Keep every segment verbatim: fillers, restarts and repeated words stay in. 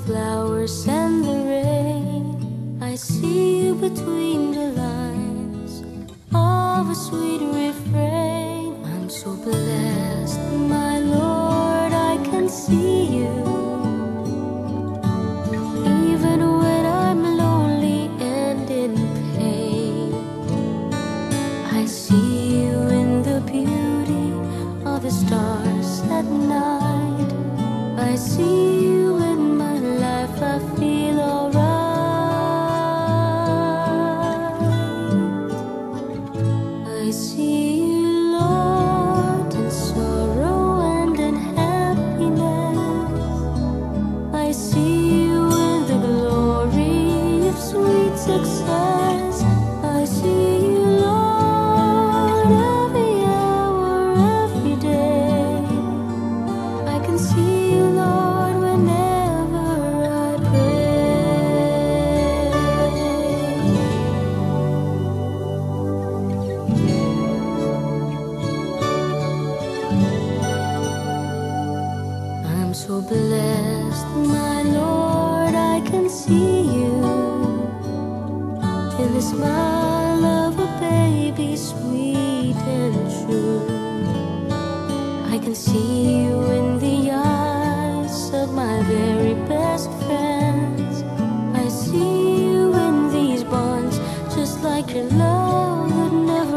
flowers and the rain. I see you between the lines of a sweet refrain. I'm so blessed, my Lord, I can see you. Even when I'm lonely and in pain, I see you in the beauty of the stars at night. I see you in my life, I feel alright. I see you, Lord, in sorrow and in happiness. I see you in the glory of sweet success. I see you, Lord, every hour, every day. I can see you, Lord, whenever I pray. I'm so blessed, my Lord, I can see you in the smile of a baby, sweet and true. I can see you in the eyes of my very best friends. I see you in these bonds, just like your love that never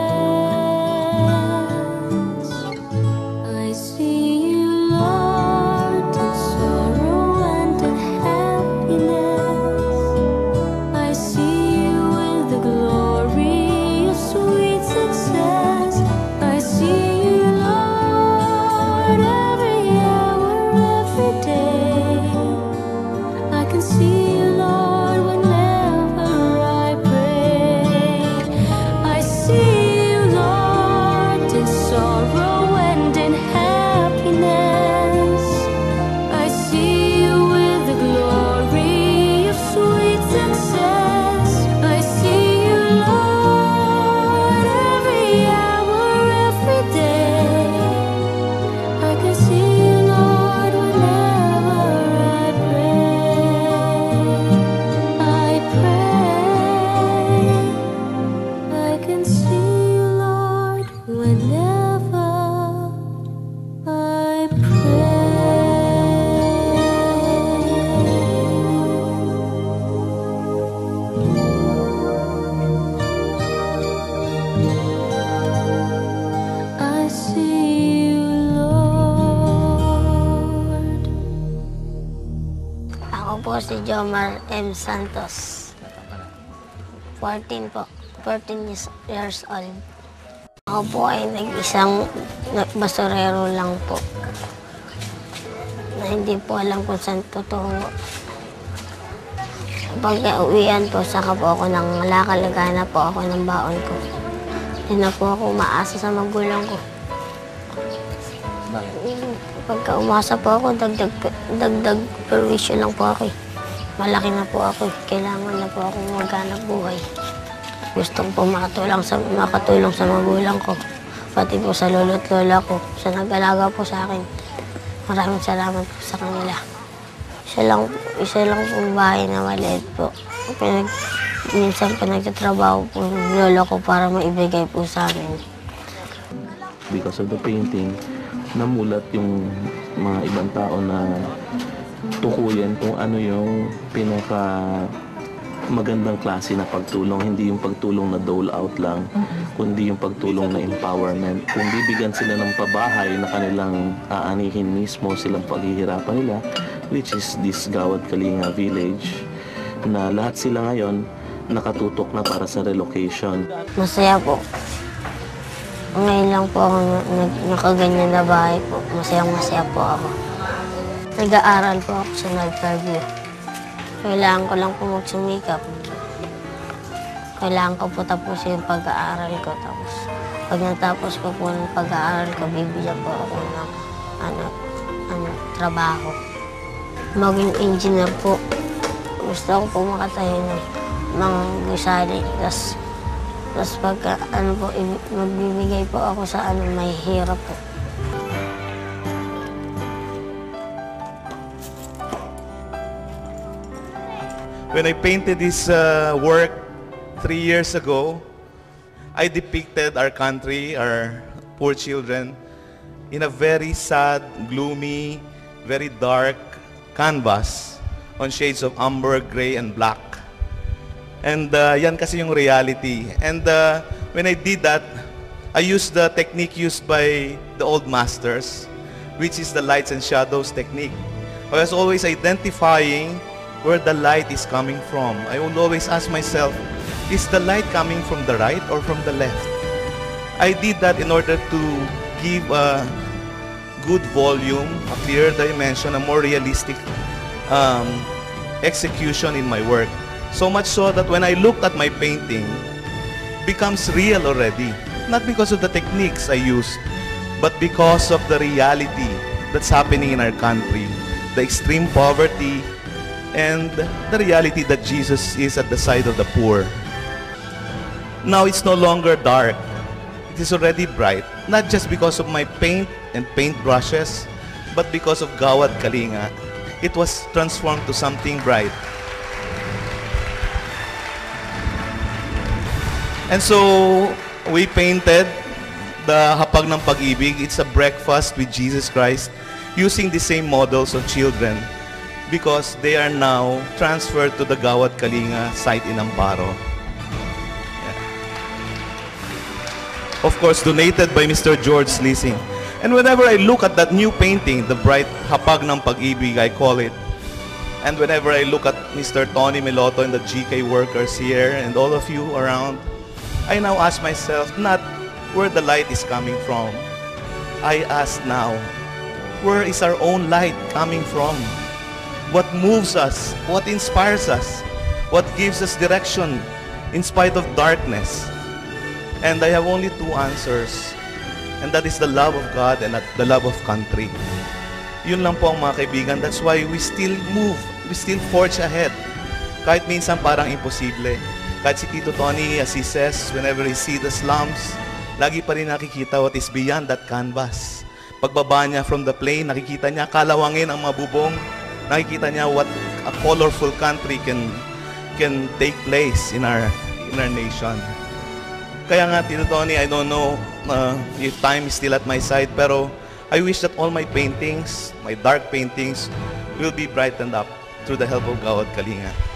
ends. I see you, Lord, in sorrow and in happiness. I see you in the glory of sweet success. I see you, Lord, every hour, every day. I can see you, Lord, whenever I pray. I see you, Lord, in sorrow and in happiness. I see you with the glory of sweet success. I see you, Lord, every hour, every day. I can see you, Lord, whenever I pray. I pray. I can see you, Lord, whenever I pray. I see you, Lord. Ako po si Jomar M. Santos. fourteen po. fourteen years, years old. Ako po ay nag-isang basurero lang po. Na hindi po alam kung saan totoo. Pag uwian po, saka po ako ng lakalagana po ako ng baon ko. Hindi na po ako umaasa sa magulang ko. Pagka umasa po ako, dagdag, dagdag perwisyo lang po ako. Malaki na po ako. Kailangan na po ako maghanap buhay. Gustong po makatulong sa, makatulong sa magulang ko. Pati po sa lolo't lola ko. Sa nag-alaga po sa akin. Maraming salamat po sa kanila. Isa lang, isa lang po bahay na maliit po. Pinag, minsan po nagtatrabaho po yung lolo ko para maibigay po sa amin. Because of the painting, namulat yung mga ibang tao na tukuyin kung ano yung pinaka magandang klase na pagtulong, hindi yung pagtulong na dole out lang, kundi yung pagtulong na empowerment. Kung bibigyan sila ng pabahay na kanilang aanihin mismo silang paghihirapan nila, which is this Gawad Kalinga village, na lahat sila ngayon nakatutok na para sa relocation. Masaya po. Ngayon lang po ako nakaganyan na bahay po. Masayang masaya po ako. Nag-aaral po ako sa Fairview. Kailangan ko lang po magsumikap. Kailangan ko po tapusin yung pag-aaral ko. Tapos, pag natapos ko po ng pag-aaral ko, bibigyan po ako ng ano, ano, trabaho. Maging engineer po. Gusto ko po makatayo ng mga gusali. Tapos, tapos pagka ano po, magbibigay po ako sa ano, may hirap po. When I painted this uh, work three years ago, I depicted our country, our poor children, in a very sad, gloomy, very dark canvas on shades of amber, gray, and black. And uh, yan kasi yung reality. And uh, when I did that, I used the technique used by the old masters, which is the lights and shadows technique. I was always identifying where the light is coming from. I would always ask myself, is the light coming from the right or from the left? I did that in order to give a good volume, a clear dimension, a more realistic um, execution in my work. So much so that when I looked at my painting, it becomes real already. Not because of the techniques I used, but because of the reality that's happening in our country, the extreme poverty, and the reality that Jesus is at the side of the poor. Now it's no longer dark. It is already bright, not just because of my paint and paint brushes, but because of Gawad Kalinga. It was transformed to something bright. And so, we painted the Hapag ng Pag-ibig. It's a breakfast with Jesus Christ using the same models of children because they are now transferred to the Gawad Kalinga site in Amparo. Yeah. Of course, donated by Mister George Leasing. And whenever I look at that new painting, the bright Hapag ng Pag-ibig, I call it, and whenever I look at Mister Tony Meloto and the G K workers here and all of you around, I now ask myself not where the light is coming from. I ask now, where is our own light coming from? What moves us? What inspires us? What gives us direction in spite of darkness? And I have only two answers. And that is the love of God and the love of country. Yun lang po ang mga kaibigan. That's why we still move. We still forge ahead. Kahit minsan parang imposible. Kahit si Tito Tony, as he says, whenever he sees the slums, lagi pa rin nakikita what is beyond that canvas. Pagbaba niya from the plane, nakikita niya kalawangin ang mga bubong. Nakikita niya what a colorful country can can take place in our in our nation. Kaya nga, Tito Tony, I don't know uh, if time is still at my side, pero I wish that all my paintings, my dark paintings, will be brightened up through the help of Gawad Kalinga.